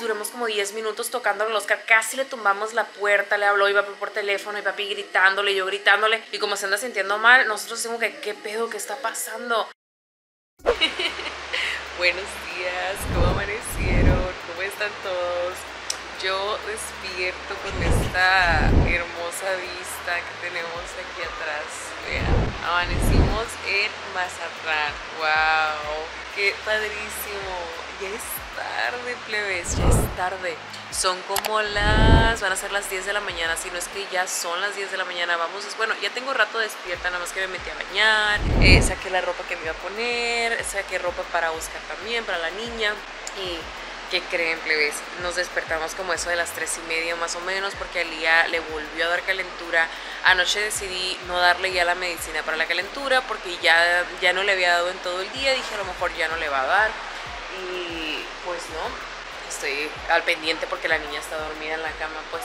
duramos como 10 minutos tocándole al Oscar, casi le tumbamos la puerta, le habló, iba por teléfono y papi gritándole, yo gritándole, y como se anda sintiendo mal, nosotros decimos que ¿qué pedo? ¿Qué está pasando? Buenos días, ¿cómo amanecieron? ¿Cómo están todos? Yo despierto con esta hermosa vista que tenemos aquí atrás. Vean, amanecimos en Mazatlán. ¡Wow! ¡Qué padrísimo! Ya es tarde, plebes, ya es tarde. Son como van a ser las 10 de la mañana, si no es que ya son las 10 de la mañana. Vamos, bueno, ya tengo rato despierta, nada más que me metí a bañar, saqué la ropa que me iba a poner, saqué ropa para Oscar también, para la niña. Y ¿qué creen, plebes? Nos despertamos como eso de las 3:30 más o menos, porque a Lía le volvió a dar calentura. Anoche decidí no darle ya la medicina para la calentura porque ya no le había dado en todo el día. Dije, a lo mejor ya no le va a dar. Y pues no, estoy al pendiente porque la niña está dormida en la cama, pues.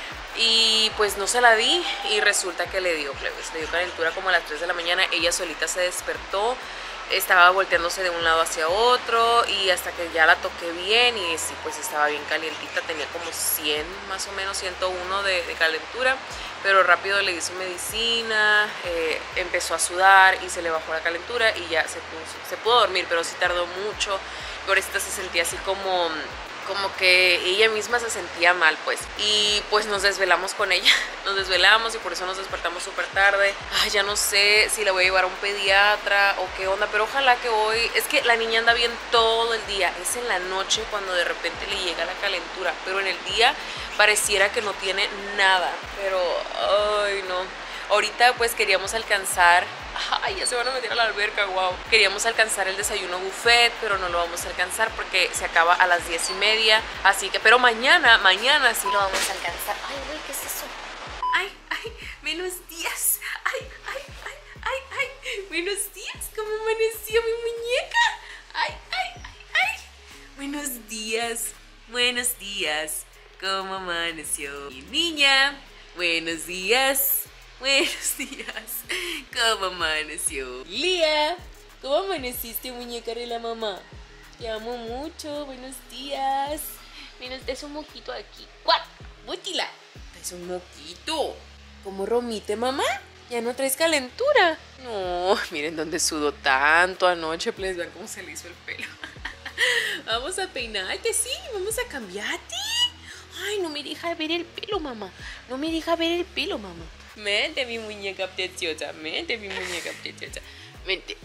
Y pues no se la di y resulta que le dio, plebes. Le dio calentura como a las 3 de la mañana. Ella solita se despertó. Estaba volteándose de un lado hacia otro y hasta que ya la toqué bien y sí, pues estaba bien calientita, tenía como 100 más o menos, 101 de calentura, pero rápido le di su medicina, empezó a sudar y se le bajó la calentura y ya se pudo dormir, pero sí tardó mucho. Por esta se sentía así como que ella misma se sentía mal, pues. Y pues nos desvelamos con ella, nos desvelamos y por eso nos despertamos súper tarde. Ay, ya no sé si la voy a llevar a un pediatra o qué onda, pero ojalá que hoy... Es que la niña anda bien todo el día, es en la noche cuando de repente le llega la calentura, pero en el día pareciera que no tiene nada, pero... Ay, no. Ahorita pues queríamos alcanzar... Ay, ya se van a meter a la alberca, wow. Queríamos alcanzar el desayuno buffet, pero no lo vamos a alcanzar porque se acaba a las 10:30. Así que, pero mañana sí lo vamos a alcanzar. Ay, güey, ¿qué es eso? Ay, buenos días. Ay, buenos días. ¿Cómo amaneció mi muñeca? Ay. Buenos días. ¿Cómo amaneció mi niña? Buenos días. ¿Cómo amaneció? Lía, ¿cómo amaneciste, muñeca de la mamá? Te amo mucho, buenos días. Mira, es un moquito aquí. ¡Cuac! ¡Bútila! Es un moquito. ¿Cómo romite, mamá? ¿Ya no traes calentura? No, miren dónde sudó tanto anoche. Please, vean cómo se le hizo el pelo. Vamos a peinarte, sí, vamos a cambiarte. Ay, no me deja ver el pelo, mamá. Vente, mi muñeca preciosa. Vente. Vente.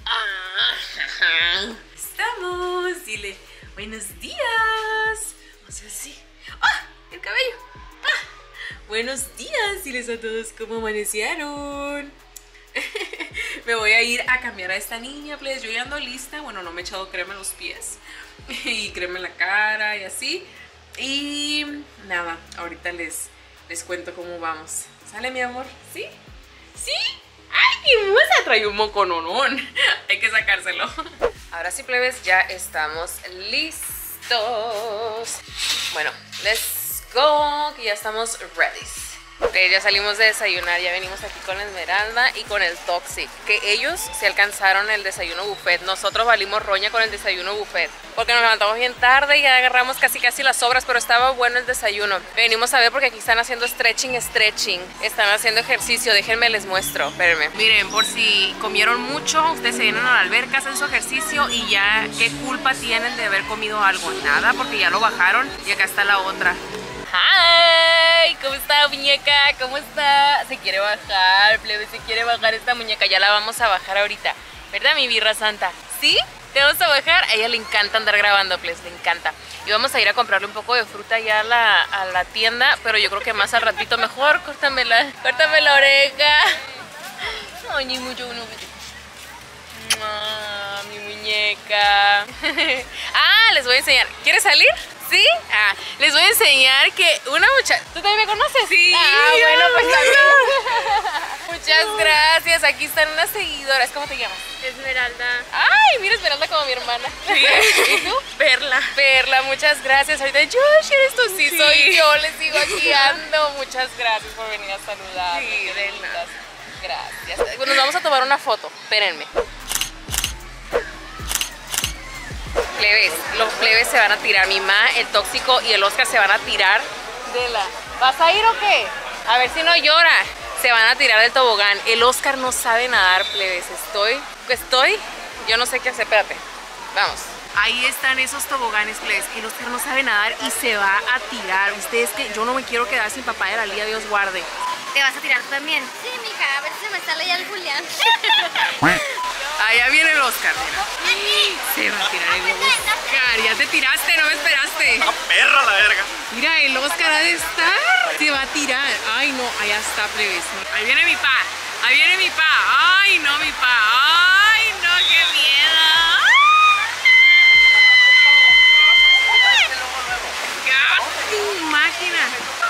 Estamos. Dile, buenos días. Vamos así. ¡Ah! El cabello. Buenos días. Diles a todos cómo amanecieron. Me voy a ir a cambiar a esta niña, please. Yo ya ando lista. Bueno, no me he echado crema en los pies y crema en la cara y así. Y nada, ahorita les cuento cómo vamos. ¿Sale, mi amor? ¿Sí? ¿Sí? ¡Ay, mi musa trae un mocononón! Hay que sacárselo. Ahora sí, plebes, ya estamos listos. Bueno, let's go, que ya estamos ready. Ya salimos de desayunar, ya venimos aquí con la Esmeralda y con el Toxic, que ellos se alcanzaron el desayuno buffet. Nosotros valimos roña con el desayuno buffet porque nos levantamos bien tarde y ya agarramos casi las sobras, pero estaba bueno el desayuno. Venimos a ver porque aquí están haciendo stretching, están haciendo ejercicio. Déjenme les muestro, espérenme. Miren, por si comieron mucho, ustedes se vienen a la alberca, hacen su ejercicio y ya, ¿qué culpa tienen de haber comido algo? Nada, porque ya lo bajaron. Y acá está la otra. ¡Hi! ¿Cómo está, muñeca? ¿Cómo está? Se quiere bajar, plebe, se quiere bajar esta muñeca. Ya la vamos a bajar ahorita, ¿verdad, mi birra santa? ¿Sí? ¿Te vamos a bajar? A ella le encanta andar grabando, plebes, le encanta. Y vamos a ir a comprarle un poco de fruta ya a la tienda, pero yo creo que más al ratito mejor. Córtame la oreja. Ay, ni mucho uno. Mi muñeca. Les voy a enseñar. ¿Quieres salir? ¿Sí? Les voy a enseñar que una muchacha... ¿Tú también me conoces? Sí. Bueno, pues también. Muchas gracias. Aquí están unas seguidoras. ¿Cómo te llamas? Esmeralda. Ay, mira, Esmeralda como mi hermana. Sí. ¿Y tú? Perla. Perla, muchas gracias. Ahorita, Josh, ¿eres tú? Sí, soy yo. Les digo, aquí ando. Muchas gracias por venir a saludar. Sí, de nada. Gracias. Bueno, nos vamos a tomar una foto. Espérenme. plebes, los plebes se van a tirar. Mi mamá, el tóxico y el Oscar se van a tirar de la... ¿Vas a ir o qué? A ver si no llora. Se van a tirar del tobogán. El Oscar no sabe nadar, plebes. Yo no sé qué hacer, espérate. Vamos. Ahí están esos toboganes, plebes. El Oscar no sabe nadar y se va a tirar. Ustedes que yo no me quiero quedar sin papá de la Lía, Dios guarde. ¿Te vas a tirar también? Sí, mija, a ver si se me sale ya el Julián. Allá viene el Oscar, mira. Se va a tirar el Oscar. Ya te tiraste, no me esperaste. ¡Una perra la verga! Mira, el Oscar ha de estar. Se va a tirar. Ay, no, allá está, plebes. Ahí viene mi pa. Ahí viene mi pa. Ay, no, mi pa. Ay, no, qué miedo. ¡Gato, máquina!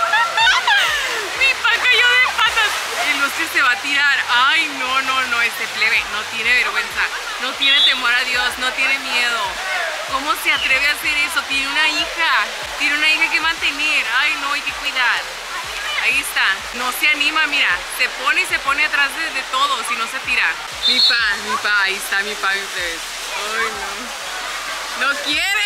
Mi pa cayó de patas. El Oscar se va a tirar. Ay, no, no, no. Este plebe no tiene vergüenza. No tiene temor a Dios. No tiene miedo. ¿Cómo se atreve a hacer eso? Tiene una hija. Tiene una hija que mantener. Ay, no, hay que cuidar. Ahí está. No se anima, mira. Se pone atrás de todos y no se tira. Mi pa. Ahí está mi pa, mi plebes. Ay, no. No quiere.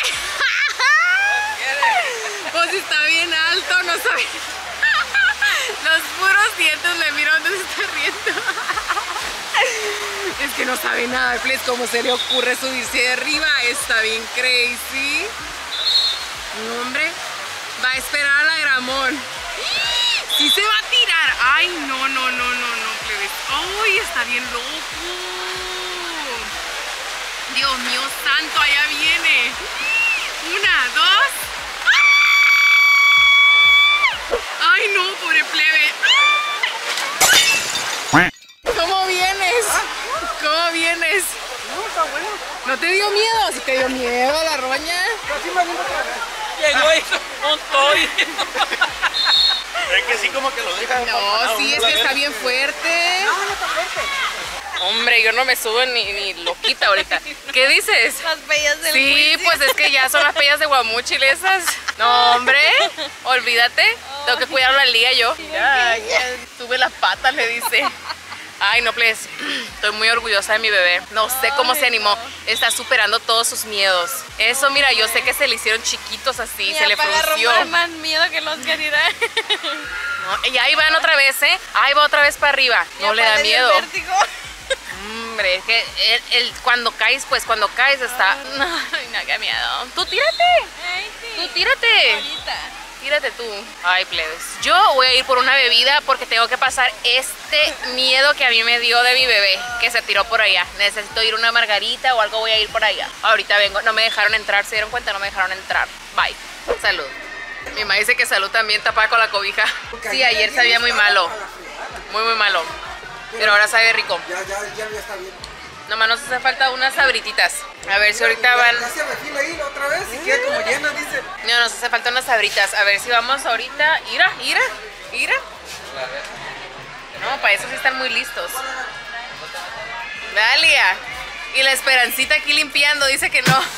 Pues está bien alto, no sabe. Los puros dientes le miran donde se está riendo. Es que no sabe nada, please. ¿Cómo se le ocurre subirse de arriba? Está bien crazy. No, hombre. Va a esperar a la Gramón. ¡Sí se va a tirar! ¡Ay, no, plebes! ¡Ay, está bien loco! Dios mío santo, allá viene. 1, 2. ¡Ay, no, pobre plebe! ¿Cómo vienes? ¿Cómo vienes? No, está bueno. ¿No te dio miedo? ¿Sí te dio miedo la roña? Así me animo otra vez. Llegó y no estoy. Es que sí, como que lo deja. No, sí, es que está bien fuerte. No, no está fuerte. Hombre, yo no me subo ni loquita ahorita. ¿Qué dices? Las bellas del Sí, juicio. pues es que ya son las pellas de Guamuchil esas. No, hombre, olvídate. Tengo que cuidar a la Lía yo. Ya, sube las patas, le dice. Ay, no, please. Estoy muy orgullosa de mi bebé. No sé cómo se animó. Está superando todos sus miedos. Eso, mira, yo sé que se le hicieron chiquitos así, se le frunció. Más miedo que los que dirán. No, y ahí van otra vez, ¿eh? Ahí va otra vez para arriba. No le da miedo. Hombre, es que él cuando caes está... Ay, no, qué miedo. Tú tírate. Ay, sí. Tú tírate. Tírate tú. Ay, plebes. Yo voy a ir por una bebida porque tengo que pasar este miedo que a mí me dio de mi bebé, que se tiró por allá. Necesito ir a una margarita o algo, voy a ir por allá. Ahorita vengo. No me dejaron entrar, ¿se dieron cuenta? No me dejaron entrar. Bye. Salud. Mi mamá dice que salud también tapada con la cobija. Sí, ayer sabía muy malo. Muy malo. Pero ahora sabe rico. Ya está bien. Nomás nos hace falta unas sabrititas. A ver si ahorita van... Ya se refila ahí otra vez, si queda como llena, dice. No, nos hace falta unas sabritas. A ver si vamos ahorita. Ira. No, para eso sí están muy listos. Dalia. Y la Esperancita aquí limpiando, dice que no.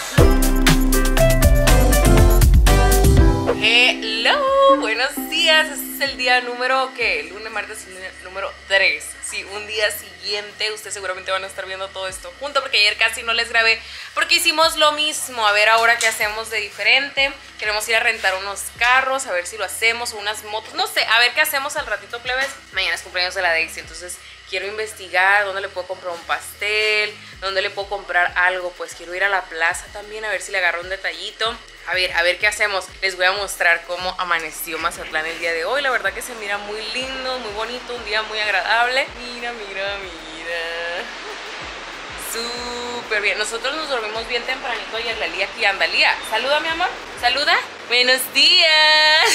Hello, buenos días. Este es el día número, ¿qué? Lunes, martes, número 3. Sí, un día siguiente. Ustedes seguramente van a estar viendo todo esto junto, porque ayer casi no les grabé porque hicimos lo mismo. A ver ahora qué hacemos de diferente. Queremos ir a rentar unos carros, a ver si lo hacemos, o unas motos, no sé, a ver qué hacemos al ratito, plebes. Mañana es cumpleaños de la Daisy, entonces quiero investigar dónde le puedo comprar un pastel, dónde le puedo comprar algo. Pues quiero ir a la plaza también, a ver si le agarro un detallito. A ver qué hacemos. Les voy a mostrar cómo amaneció Mazatlán el día de hoy. La verdad que se mira muy lindo, muy bonito, un día muy agradable. Mira. Súper bien. Nosotros nos dormimos bien tempranito ayer. La Lía aquí anda. Lía, saluda, mi amor. Saluda. Buenos días.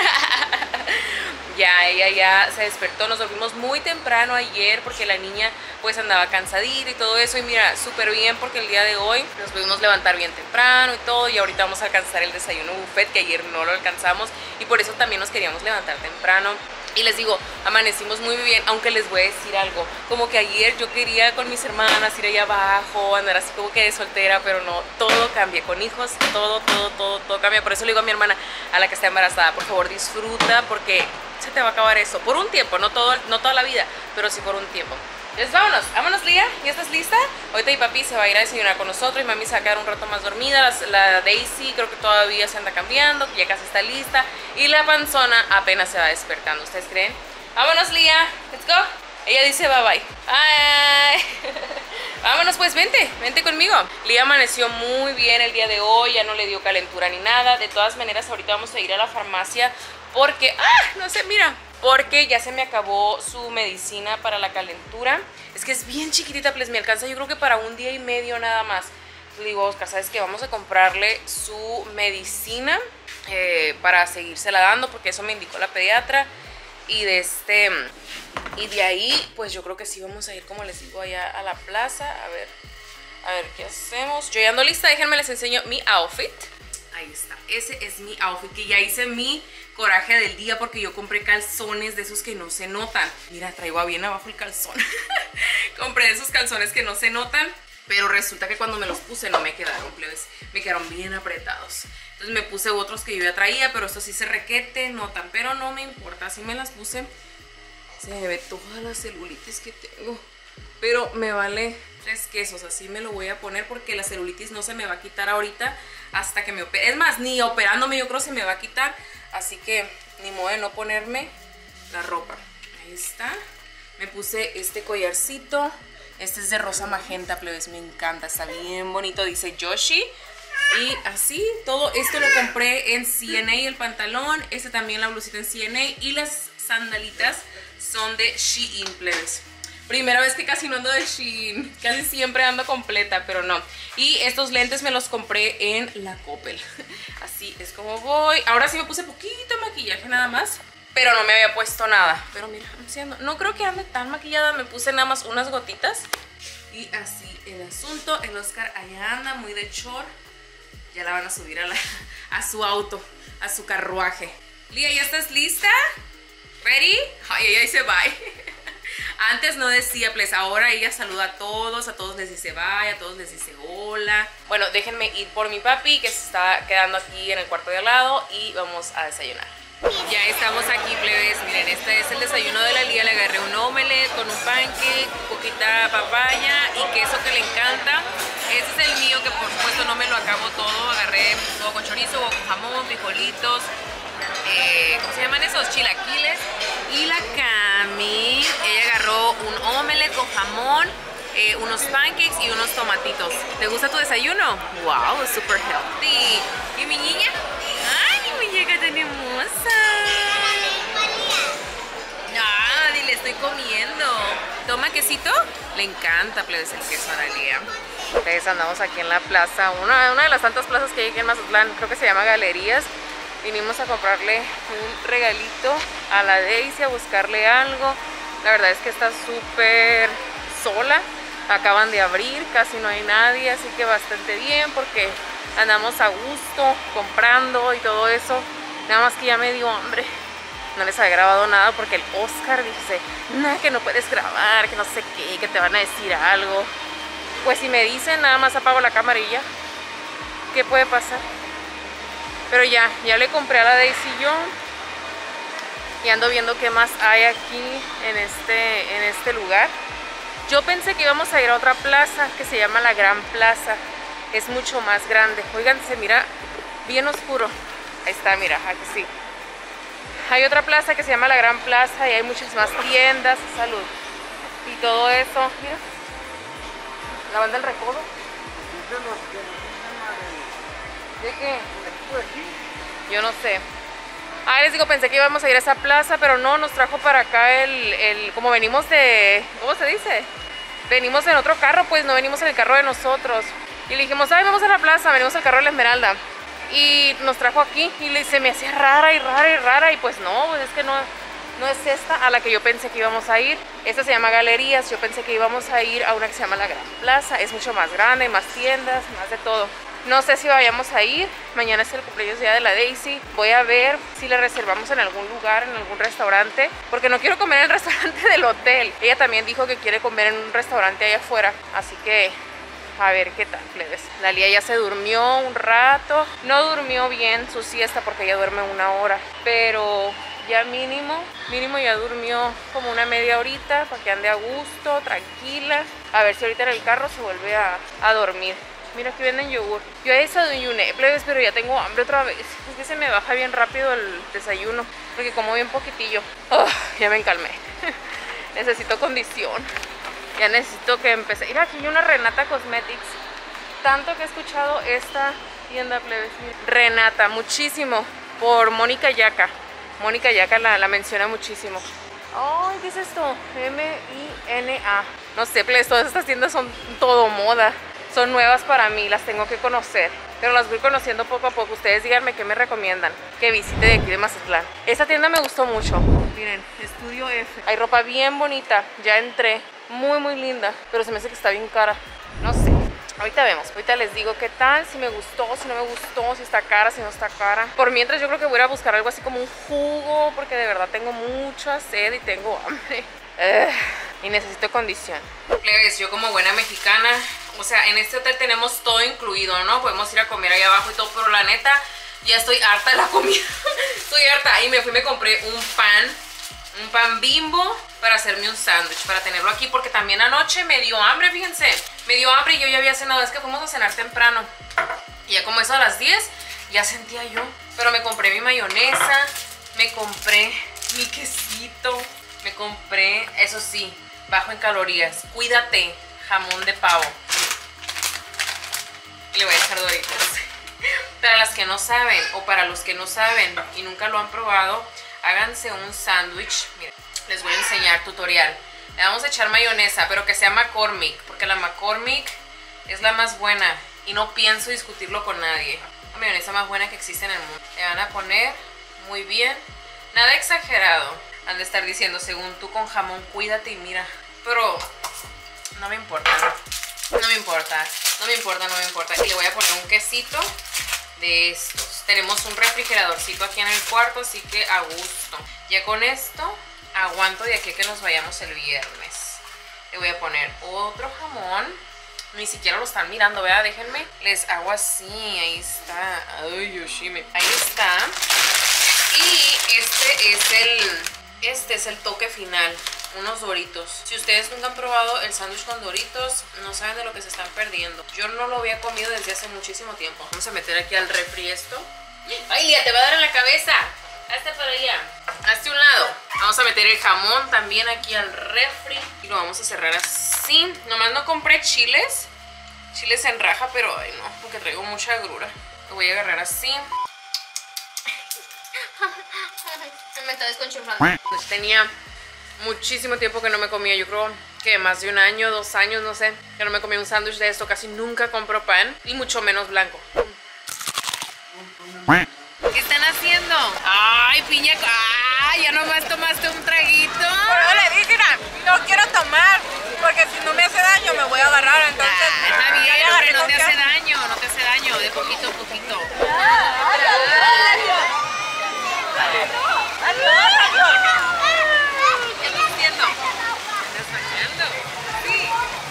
Ya, ella ya se despertó. Nos dormimos muy temprano ayer porque la niña pues andaba cansadita y todo eso. Y mira, súper bien porque el día de hoy nos pudimos levantar bien temprano y todo. Y ahorita vamos a alcanzar el desayuno buffet, que ayer no lo alcanzamos. Y por eso también nos queríamos levantar temprano. Y les digo, amanecimos muy bien, aunque les voy a decir algo. Como que ayer yo quería con mis hermanas ir allá abajo, andar así como que de soltera, pero no, todo cambia. Con hijos, todo cambia. Por eso le digo a mi hermana, a la que está embarazada, por favor disfruta, porque se te va a acabar eso. Por un tiempo, no toda la vida, pero sí por un tiempo. Entonces vámonos Lía, ¿ya estás lista? Ahorita mi papi se va a ir a desayunar con nosotros y mami se va a quedar un rato más dormida. La Daisy creo que todavía se anda cambiando, ya casi está lista. Y la panzona apenas se va despertando, ¿ustedes creen? Vámonos Lía, let's go. Ella dice bye bye. Bye. Vámonos pues, vente conmigo. Lía amaneció muy bien el día de hoy, ya no le dio calentura ni nada. De todas maneras ahorita vamos a ir a la farmacia porque, no sé, mira, porque ya se me acabó su medicina para la calentura. Es que es bien chiquitita, pues me alcanza yo creo que para un día y medio nada más. Le digo, Oscar, ¿sabes qué? Vamos a comprarle su medicina para seguírsela dando, porque eso me indicó la pediatra. Y de ahí, pues yo creo que sí vamos a ir, como les digo, allá a la plaza. A ver qué hacemos. Yo ya ando lista, déjenme les enseño mi outfit. Ahí está, ese es mi outfit, que ya hice mi coraje del día porque yo compré calzones de esos que no se notan. Mira, traigo bien abajo el calzón. Compré esos calzones que no se notan, pero resulta que cuando me los puse no me quedaron, plebes. Me quedaron bien apretados. Entonces me puse otros que yo ya traía, pero estos sí se requete notan, pero no me importa. Así me las puse. Se me ve toda la celulitis que tengo, pero me vale 3 quesos. Así me lo voy a poner porque la celulitis no se me va a quitar ahorita hasta que me opere. Es más, ni operándome yo creo se me va a quitar. Así que ni modo de no ponerme la ropa. Ahí está. Me puse este collarcito. Este es de rosa magenta, plebes. Me encanta, está bien bonito. Dice Yoshi. Y así, todo esto lo compré en C&A, el pantalón. Este también, la blusita en C&A. Y las sandalitas son de Shein, plebes. Primera vez que casi no ando de Shein. Casi siempre ando completa, pero no. Y estos lentes me los compré en la Coppel. Así es como voy. Ahora sí me puse poquito maquillaje nada más, pero no me había puesto nada. Pero mira, no creo que ande tan maquillada. Me puse nada más unas gotitas. Y así el asunto. El Oscar allá anda muy de short. Ya la van a subir a su auto, a su carruaje. Lía, ¿ya estás lista? ¿Ready? Ay, ella dice bye. Antes no decía, pues ahora ella saluda a todos les dice bye, a todos les dice hola. Bueno, déjenme ir por mi papi que se está quedando aquí en el cuarto de al lado y vamos a desayunar. Ya estamos aquí, plebes. Miren, este es el desayuno de la Lía. Le agarré un omelette con un pancake, poquita papaya y queso que le encanta. Este es el mío, que por supuesto no me lo acabo todo. Agarré huevo con chorizo, huevo con jamón, frijolitos, ¿cómo se llaman esos? Chilaquiles. Y la Cami, ella agarró un omelette con jamón, unos pancakes y unos tomatitos. ¿Te gusta tu desayuno? Wow, es super healthy. ¿Y mi niña? ¡Ay, mi muñeca tan hermosa! Ah, dile, estoy comiendo. ¿Toma quesito? Le encanta, plebes, el queso a la Lía. Entonces andamos aquí en la plaza, una de las tantas plazas que hay aquí en Mazatlán, creo que se llama Galerías. Vinimos a comprarle un regalito a la Daisy, a buscarle algo. La verdad es que está súper sola. Acaban de abrir, casi no hay nadie, así que bastante bien porque andamos a gusto comprando y todo eso. Nada más que ya me dio hambre. No les había grabado nada porque el Oscar dice, no, que no puedes grabar, que no sé qué, que te van a decir algo. Pues si me dicen, nada más apago la cámara y ya. ¿Qué puede pasar? Pero ya le compré a la Daisy yo. Y ando viendo qué más hay aquí en este lugar. Yo pensé que íbamos a ir a otra plaza que se llama la Gran Plaza. Es mucho más grande. Oigan, se mira bien oscuro. Ahí está, mira, aquí sí. Hay otra plaza que se llama la Gran Plaza y hay muchas más tiendas, salud, y todo eso. Mira, la banda del Recodo. ¿De qué? Yo no sé. Les digo, pensé que íbamos a ir a esa plaza, pero no, nos trajo para acá como venimos de, ¿cómo se dice? Venimos en otro carro, pues no venimos en el carro de nosotros. Y le dijimos, ay, vamos a la plaza, venimos al carro de la Esmeralda. Y nos trajo aquí y se me hacía rara y pues no, pues es que no es esta a la que yo pensé que íbamos a ir. Esta se llama Galerías, yo pensé que íbamos a ir a una que se llama la Gran Plaza. Es mucho más grande, más tiendas, más de todo. No sé si vayamos a ir, mañana es el cumpleaños día de la Daisy. Voy a ver si le reservamos en algún lugar, en algún restaurante, porque no quiero comer en el restaurante del hotel. Ella también dijo que quiere comer en un restaurante allá afuera, así que a ver qué tal, plebes. La Lía ya se durmió un rato, no durmió bien su siesta porque ella duerme 1 hora, pero ya mínimo ya durmió como una media horita para que ande a gusto, tranquila. A ver si ahorita en el carro se vuelve a dormir. Mira, aquí venden yogur. Yo ya desayuné, plebes, pero ya tengo hambre otra vez. Es que se me baja bien rápido el desayuno, porque como bien poquitillo. Ya me encalmé. Necesito condición. Ya necesito que empecé. Mira, aquí hay una Renata Cosmetics. Tanto que he escuchado esta tienda, plebes. Renata, muchísimo. Por Mónica Yaca. Mónica Yaca la menciona muchísimo. Ay, ¿qué es esto? M-I-N-A. No sé, plebes, todas estas tiendas son todo moda. Son nuevas para mí, las tengo que conocer. Pero las voy conociendo poco a poco. Ustedes díganme qué me recomiendan que visite de aquí de Mazatlán. Esta tienda me gustó mucho. Miren, Estudio F. Hay ropa bien bonita. Ya entré. Muy linda. Pero se me hace que está bien cara. No sé. Ahorita vemos. Ahorita les digo qué tal. Si me gustó, si no me gustó. Si está cara, si no está cara. Por mientras yo creo que voy a ir a buscar algo así como un jugo. Porque de verdad tengo mucha sed y tengo hambre. Y necesito condición. Plebes, yo como buena mexicana, o sea, en este hotel tenemos todo incluido, ¿no? Podemos ir a comer ahí abajo y todo, pero la neta, ya estoy harta de la comida. Estoy harta. Y me compré un pan Bimbo para hacerme un sándwich, para tenerlo aquí, porque también anoche me dio hambre, fíjense. Me dio hambre y yo ya había cenado, es que fuimos a cenar temprano. Y ya como eso a las 10, ya sentía yo. Pero me compré mi mayonesa, me compré mi quesito, me compré, eso sí, bajo en calorías, cuídate, jamón de pavo. Y le voy a echar Doritos. Para las que no saben, o para los que no saben y nunca lo han probado, háganse un sándwich. Miren, les voy a enseñar tutorial. Le vamos a echar mayonesa, pero que sea McCormick, porque la McCormick es la más buena y no pienso discutirlo con nadie. La mayonesa más buena que existe en el mundo. Le van a poner muy bien, nada exagerado. Han de estar diciendo, según tú con jamón, cuídate y mira. Pero no me importa. No me importa. No me importa, no me importa. Y le voy a poner un quesito de estos. Tenemos un refrigeradorcito aquí en el cuarto, así que a gusto. Ya con esto aguanto de aquí a que nos vayamos el viernes. Le voy a poner otro jamón. Ni siquiera lo están mirando, ¿verdad? Déjenme. Les hago así, ahí está. Ay, Yoshime. Ahí está. Y este es el toque final. Unos Doritos. Si ustedes nunca han probado el sándwich con Doritos, no saben de lo que se están perdiendo. Yo no lo había comido desde hace muchísimo tiempo. Vamos a meter aquí al refri esto. ¡Ay, Lía, te va a dar en la cabeza! Hazte para allá. Hazte un lado. Vamos a meter el jamón también aquí al refri. Y lo vamos a cerrar así. Nomás no compré chiles. Chiles en raja, pero ay no, porque traigo mucha agrura. Lo voy a agarrar así. Me está desconchuflando. Pues tenía muchísimo tiempo que no me comía, yo creo que más de un año, 2 años, no sé, que no me comía un sándwich de esto. Casi nunca compro pan y mucho menos blanco. ¿Qué están haciendo? Ay, piña, ay, ya nomás tomaste un traguito. Pero le dije, no quiero tomar, porque si no me hace daño me voy a agarrar, entonces... Está bien, hombre, no te hace daño, no te hace daño, de poquito a poquito. ¿Qué estás haciendo? ¿Qué estás haciendo? Sí.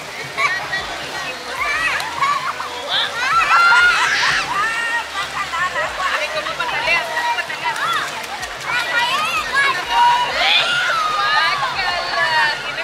Ay, ¿cómo pataleas? ¿Cómo pataleas? Guácala, tiene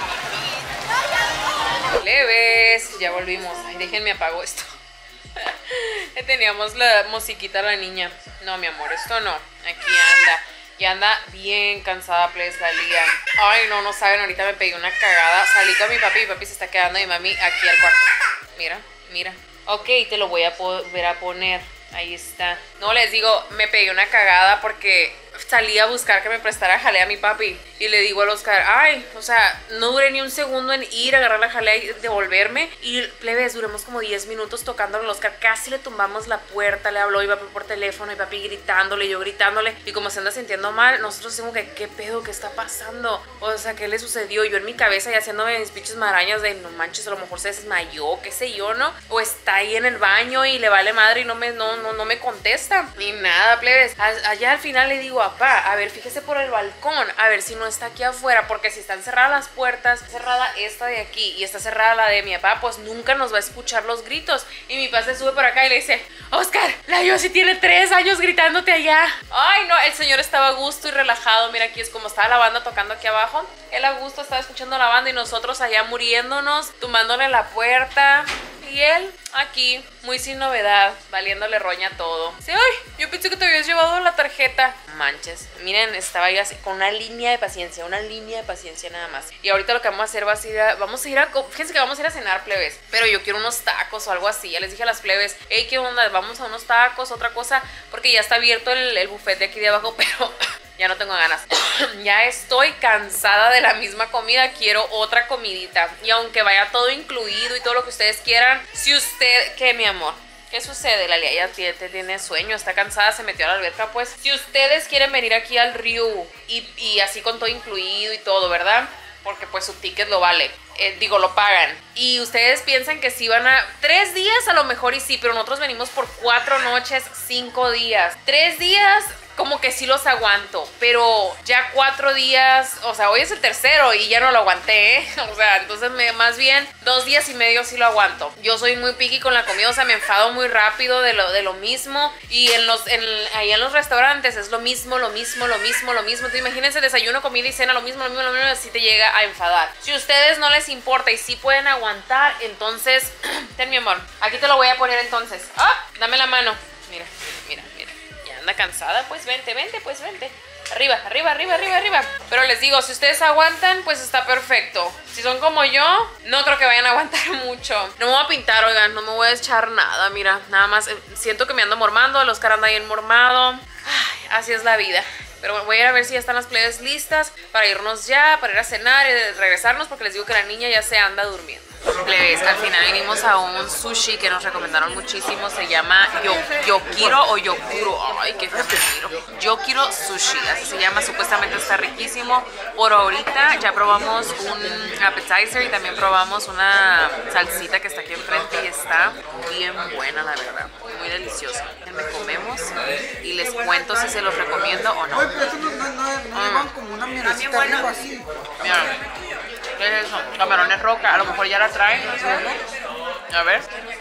pipí. Leves, ya volvimos. Ay, déjenme apago esto. Teníamos la musiquita la niña. No, mi amor, esto no. Aquí anda. Y anda bien cansada, please, la Lía. Ay, no saben, ahorita me pegué una cagada. Salí con mi papi y mi papi se está quedando y mami aquí al cuarto. Mira, mira. Ok, te lo voy a volver a poner. Ahí está. No, les digo, me pegué una cagada porque salí a buscar que me prestara jalea a mi papi. Y le digo al Oscar, ay, o sea, no duré ni un segundo en ir a agarrar la jalea y devolverme. Y plebes, duramos como 10 minutos tocándole al Oscar. Casi le tumbamos la puerta, le habló mi papi por teléfono, mi papi gritándole, yo gritándole. Y como se anda sintiendo mal, nosotros decimos que, ¿qué pedo? ¿Qué está pasando? O sea, ¿qué le sucedió? Yo en mi cabeza ya haciéndome mis pinches marañas de, no manches, a lo mejor se desmayó, qué sé yo, ¿no? O está ahí en el baño y le vale madre y no me contesta. Ni nada, plebes. Allá al final le digo, papá, a ver, fíjese por el balcón, a ver si no está aquí afuera, porque si están cerradas las puertas, cerrada esta de aquí y está cerrada la de mi papá, pues nunca nos va a escuchar los gritos. Y mi papá se sube por acá y le dice, Oscar, la Yossi tiene 3 años gritándote allá. Ay, no, el señor estaba a gusto y relajado. Mira, aquí es como estaba la banda tocando aquí abajo. Él a gusto estaba escuchando la banda y nosotros allá muriéndonos, tumbándole la puerta. Y él aquí, muy sin novedad, valiéndole roña todo. Dice, ay, yo pensé que te habías llevado la tarjeta. Manches, miren, estaba yo así, con una línea de paciencia nada más. Y ahorita lo que vamos a hacer fíjense que vamos a ir a cenar, plebes. Pero yo quiero unos tacos o algo así. Ya les dije a las plebes, hey, ¿qué onda? Vamos a unos tacos, otra cosa. Porque ya está abierto el buffet de aquí de abajo, pero ya no tengo ganas. Ya estoy cansada de la misma comida, quiero otra comidita. Y aunque vaya todo incluido y todo lo que ustedes quieran, si usted... ¿Qué, mi amor? ¿Qué sucede? La Lía ya tiene sueño, está cansada, se metió a la alberca. Pues si ustedes quieren venir aquí al Río y así con todo incluido y todo, ¿verdad? Porque pues su ticket lo vale, lo pagan. Y ustedes piensan que sí van a... 3 días a lo mejor y sí, pero nosotros venimos por 4 noches, 5 días. 3 días... como que sí los aguanto, pero ya 4 días, o sea, hoy es el tercero y ya no lo aguanté, ¿eh? O sea, entonces más bien 2 días y medio sí lo aguanto. Yo soy muy picky con la comida, o sea, me enfado muy rápido de lo mismo. Y ahí en los restaurantes es lo mismo. Entonces imagínense, desayuno, comida y cena, lo mismo, así te llega a enfadar. Si a ustedes no les importa y sí pueden aguantar, entonces, ten, mi amor, aquí te lo voy a poner entonces. ¡Ah! Dame la mano. Mira. Anda cansada, pues vente. Arriba. Pero les digo, si ustedes aguantan, pues está perfecto. Si son como yo, no creo que vayan a aguantar mucho. No me voy a pintar, oigan, no me voy a echar nada. Mira, nada más siento que me ando mormando. El Oscar anda bien mormado. Ay, así es la vida. Pero voy a ir a ver si ya están las plebes listas para irnos ya, para ir a cenar y regresarnos, porque les digo que la niña ya se anda durmiendo. Plebes, al final vinimos a un sushi que nos recomendaron muchísimo. Se llama Yokiro o Yokuro. Ay, qué feo me miro. Yokiro Sushi, así se llama. Supuestamente está riquísimo. Por ahorita ya probamos un appetizer y también probamos una salsita que está aquí enfrente y está bien buena, la verdad. Muy deliciosa. Me comemos y les cuento si se los recomiendo o no. Oye, pero eso no llevan como una mielecita arriba así. Mira. ¿Qué es eso? Camarones roca, a lo mejor ya la traen, no sé. A ver.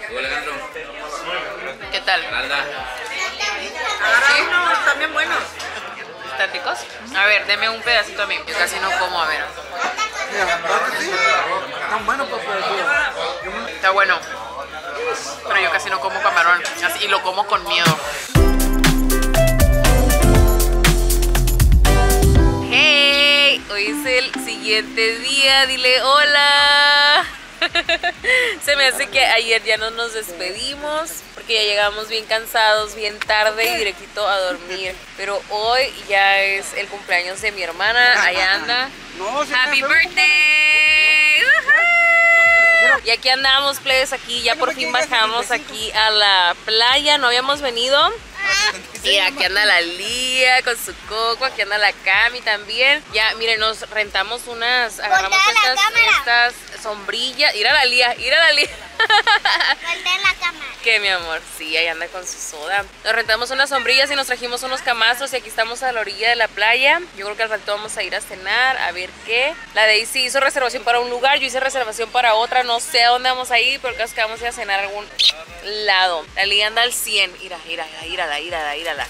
¿Qué tal? Agarra uno, están bien buenos. ¿Están ricos? A ver, deme un pedacito a mí. Yo casi no como, a ver. Mira, ¿verdad que sí? Están buenos, pero Está bueno. Pero yo casi no como camarón. Y lo como con miedo. ¡Hey! Hoy es el siguiente día. Dile hola. Se me hace que ayer ya no nos despedimos porque ya llegamos bien cansados, bien tarde y directito a dormir. Pero hoy ya es el cumpleaños de mi hermana. Allá anda. ¡Happy birthday! Y aquí andamos, plebes, aquí ya por fin bajamos aquí a la playa. No habíamos venido. Y aquí anda la Lía con su coco, aquí anda la Cami también. Ya, miren, nos rentamos agarramos estas sombrillas. Ir a la Lía. Voltea la cámara. ¿Qué, mi amor? Sí, ahí anda con su soda. Nos rentamos unas sombrillas y nos trajimos unos camastros y aquí estamos a la orilla de la playa. Yo creo que al rato vamos a ir a cenar, a ver qué. La Daisy hizo reservación para un lugar, yo hice reservación para otra. No sé a dónde vamos a ir, pero creo que vamos a ir a cenar a algún lado. La Lía anda al 100. Írala.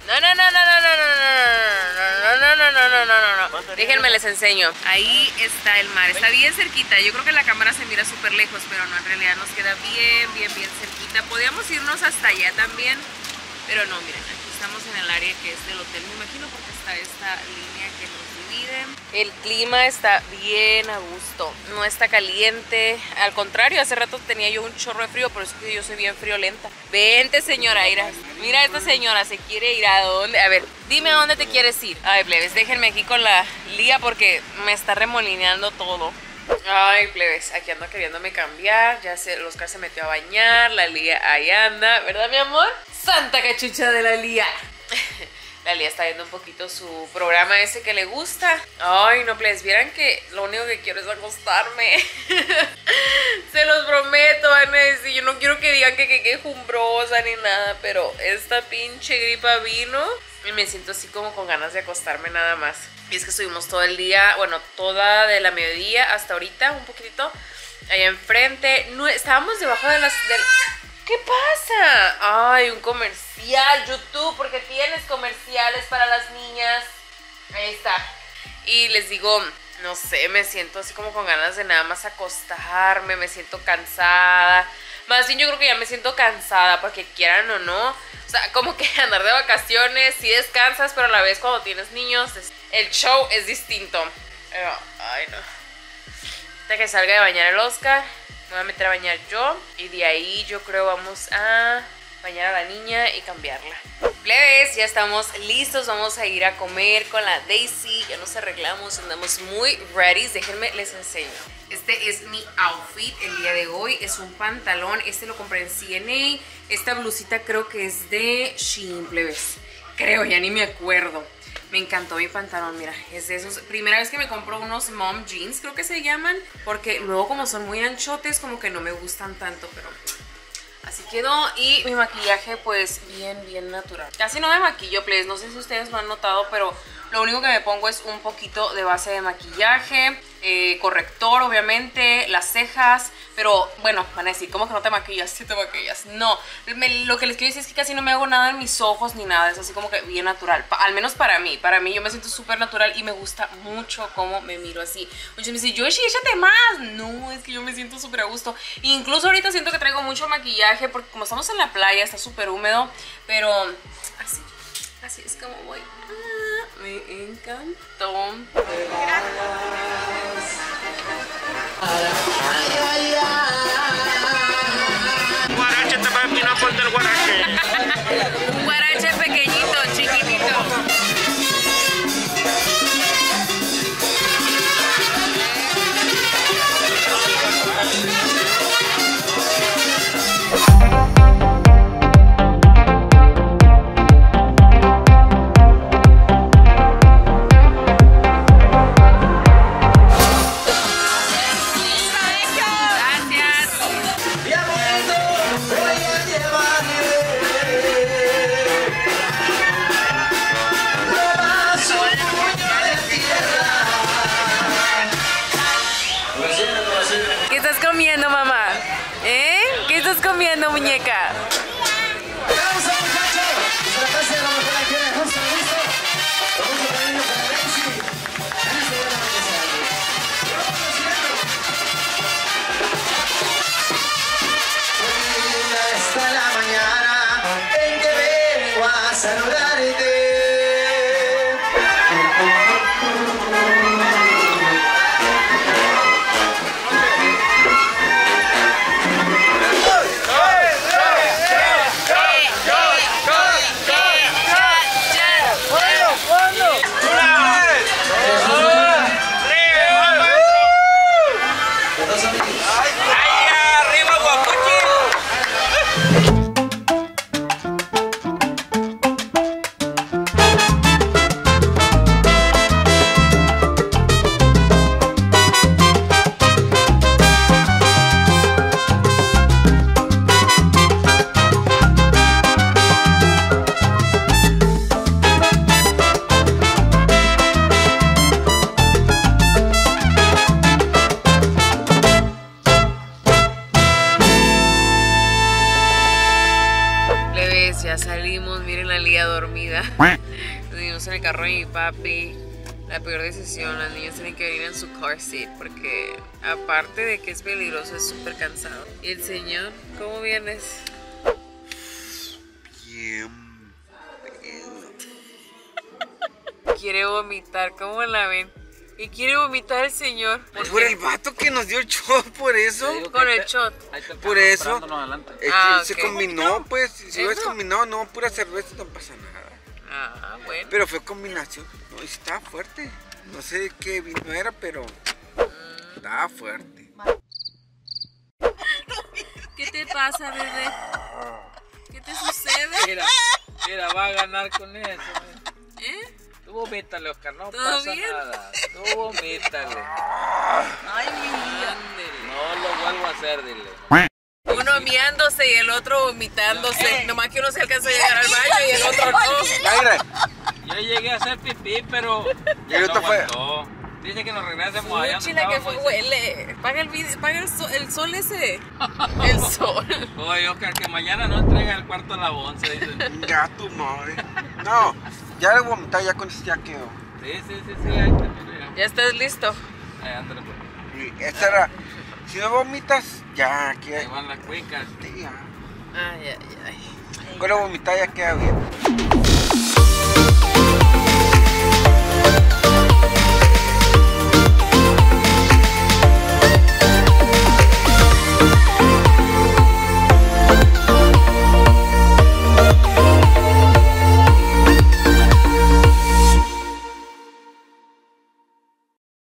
No. Déjenme les enseño. Ahí está el mar, está bien cerquita. Yo creo que la cámara se mira súper lejos, pero no, en realidad nos queda bien cerquita. Podríamos irnos hasta allá también, pero no, miren, aquí estamos en el área que es del hotel, me imagino, porque está esta línea que nos divide. El clima está bien a gusto, no está caliente, al contrario, hace rato tenía yo un chorro de frío, por eso que yo soy bien friolenta. Vente, señora, mira esta señora, se quiere ir a dónde, a ver, dime a dónde te quieres ir. Ay, plebes, déjenme aquí con la Lía porque me está remolineando todo. Ay, plebes, aquí ando queriéndome cambiar. Ya el Oscar se metió a bañar. La Lía ahí anda, ¿verdad, mi amor? Santa cachucha de la Lía. La Lía está viendo un poquito su programa ese que le gusta. Ay, no, plebes, vieran que lo único que quiero es acostarme. Se los prometo, van a decir. Yo no quiero que digan que quejumbrosa ni nada, pero esta pinche gripa vino y me siento así como con ganas de acostarme nada más. Y es que estuvimos todo el día, bueno, toda de la mediodía hasta ahorita, un poquitito, allá enfrente. No, estábamos debajo de las... ¿Qué pasa? Ay, un comercial, YouTube, porque tienes comerciales para las niñas. Ahí está. Y les digo, no sé, me siento así como con ganas de nada más acostarme, me siento cansada. Más bien yo creo que ya me siento cansada, porque quieran o no, o sea, como que andar de vacaciones, sí descansas, pero a la vez cuando tienes niños, el show es distinto. Pero, ay no. Hasta que salga de bañar el Oscar, me voy a meter a bañar yo, y de ahí yo creo vamos a bañar a la niña y cambiarla. Plebes, ya estamos listos, vamos a ir a comer con la Daisy, ya nos arreglamos, andamos muy ready, déjenme les enseño. Este es mi outfit el día de hoy, es un pantalón, este lo compré en CNA, esta blusita creo que es de Shein, plebes, creo, ya ni me acuerdo. Me encantó mi pantalón, mira, es de esos, primera vez que me compro unos mom jeans, creo que se llaman, porque luego como son muy anchotes, como que no me gustan tanto, pero... Así quedó. Y mi maquillaje pues bien natural. Casi no me maquillo, please. No sé si ustedes lo han notado, pero lo único que me pongo es un poquito de base de maquillaje, corrector obviamente, las cejas. Pero bueno, van a decir, ¿cómo que no te maquillas? Sí te maquillas. No, lo que les quiero decir es que casi no me hago nada en mis ojos ni nada. Es así como que bien natural, al menos para mí yo me siento súper natural y me gusta mucho cómo me miro así. Muchos me dicen, Yoshi, échate más. No, es que yo me siento súper a gusto. Incluso ahorita siento que traigo mucho maquillaje porque como estamos en la playa está súper húmedo, pero así es como voy. Me encantó. Guarache, te va a empinar fuerte el guarache. Un guarache pequeñito, chiquitito. ¿Qué estás comiendo, mamá? ¿Eh? ¿Qué estás comiendo, muñeca? Hasta la mañana en que vengo a saludarte. Ya salimos, miren la Lía dormida. Los niños en el carro de mi papi. La peor decisión, las niñas tienen que venir en su car seat porque aparte de que es peligroso, es súper cansado. ¿Y el señor? ¿Cómo vienes? Bien. Quiere vomitar, ¿cómo la ven? Y quiere vomitar el señor. Por el vato que nos dio el shot, por eso. Con el shot. Por eso. Es que se ok. combinó, pues. Si hubieras ¿Eso? combinado, no, pura cerveza, no pasa nada. Ah, bueno. Pero fue combinación. No, y estaba fuerte. No sé de qué vino era, pero estaba fuerte. ¿Qué te pasa, bebé? ¿Qué te sucede? Mira, va a ganar con eso. ¿Eh? Tú vomítale, Oscar, no ¿Todo pasa bien? nada. Tú vomítale. Ay, mi vida. No lo vuelvo a hacer, dile. Uno Uno miándose y el otro vomitándose. Nomás que uno se alcanza a llegar al baño y el otro no. Aire. Yo llegué a hacer pipí, pero ¿Y el otro fue? aguantó. Dice que nos regresemos allá. donde Chila, que fue, estábamos. huele. Paga el sol ese. El sol. Oye, Oscar, que mañana no entrega el cuarto a la 11, dicen. Ya tu madre. No, ya le vomitar, ya con eso ya quedó. Sí, ahí te mira. ¿Ya estás listo? Ahí, ándale, pues. Y esta era, si no vomitas, ya Ahí queda. van las cuicas. Ya. Ay, ay, ay. Con la vomitar ya queda bien.